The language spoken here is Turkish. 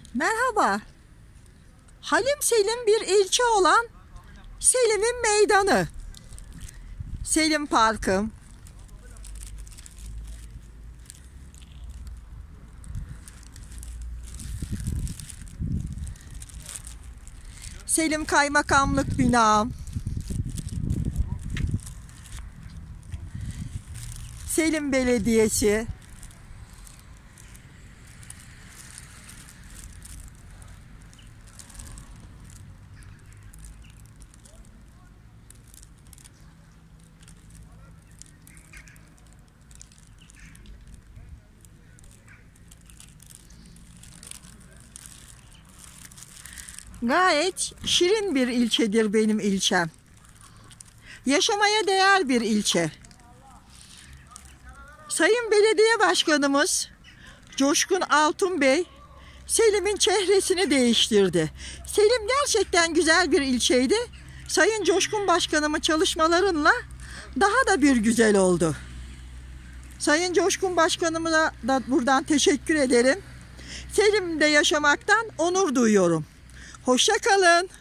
Merhaba. Halim Selim bir ilçe olan Selim'in meydanı. Selim Parkım. Selim Kaymakamlık binam. Selim Belediyesi. Gayet şirin bir ilçedir benim ilçem. Yaşamaya değer bir ilçe. Sayın Belediye Başkanımız Coşkun Altun Bey Selim'in çehresini değiştirdi. Selim gerçekten güzel bir ilçeydi. Sayın Coşkun Başkanımın çalışmalarıyla daha da bir güzel oldu. Sayın Coşkun Başkanıma da buradan teşekkür ederim. Selim'de yaşamaktan onur duyuyorum. Hoşça kalın.